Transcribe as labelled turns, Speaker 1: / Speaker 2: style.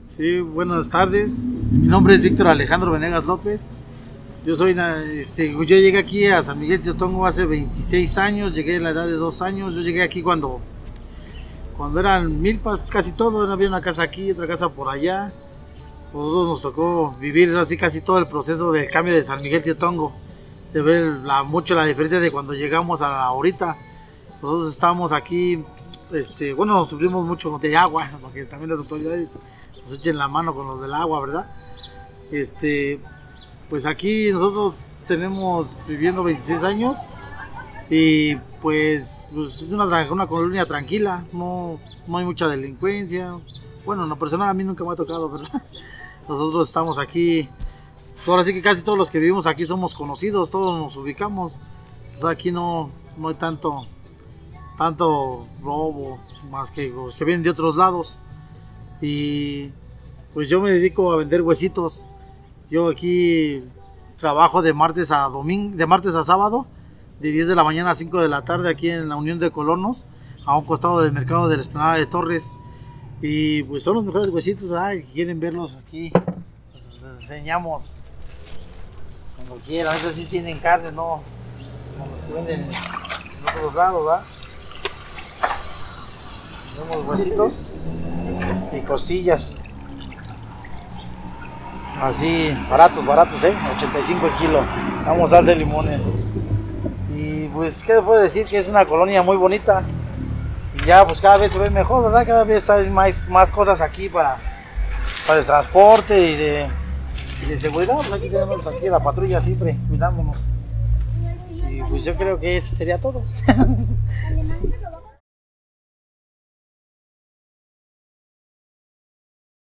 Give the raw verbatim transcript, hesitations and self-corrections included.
Speaker 1: Sí, buenas tardes. Mi nombre es Víctor Alejandro Venegas López. Yo soy, este, yo llegué aquí a San Miguel Teotongo hace veintiséis años. Llegué a la edad de dos años. Yo llegué aquí cuando, cuando eran milpas, casi todo. Había una casa aquí, otra casa por allá. A nosotros nos tocó vivir así casi todo el proceso del cambio de San Miguel Teotongo. Se ve la, mucho la diferencia de cuando llegamos a ahorita. Nosotros estábamos aquí, este, bueno, nos sufrimos mucho de agua, porque también las autoridades nos echen la mano con los del agua, ¿verdad? Este, pues aquí nosotros tenemos viviendo veintiséis años y pues, pues es una, una colonia tranquila, no, no hay mucha delincuencia. Bueno, en lo personal a mí nunca me ha tocado, ¿verdad? Nosotros estamos aquí, pues ahora sí que casi todos los que vivimos aquí somos conocidos, todos nos ubicamos. O sea, aquí no, no hay tanto, tanto robo, más que los que vienen de otros lados. Y pues yo me dedico a vender huesitos. Yo aquí trabajo de martes a domingo, de martes a sábado, de diez de la mañana a cinco de la tarde, aquí en la Unión de Colonos, a un costado del mercado de la Explanada de Torres. Y pues son los mejores huesitos, ¿verdad? Si quieren verlos aquí, les enseñamos cuando quieran. Estos sí tienen carne, no como los que venden en otros lados, ¿verdad? Tenemos huesitos y costillas. Así, baratos, baratos, ¿eh? ochenta y cinco el kilo. Vamos a dar de limones. Y pues, ¿qué te puedo decir? Que es una colonia muy bonita. Y ya, pues cada vez se ve mejor, ¿verdad? Cada vez hay más, más cosas aquí para, para el transporte y de, y de seguridad. Pues aquí tenemos aquí la patrulla siempre cuidándonos. Y pues yo creo que eso sería todo.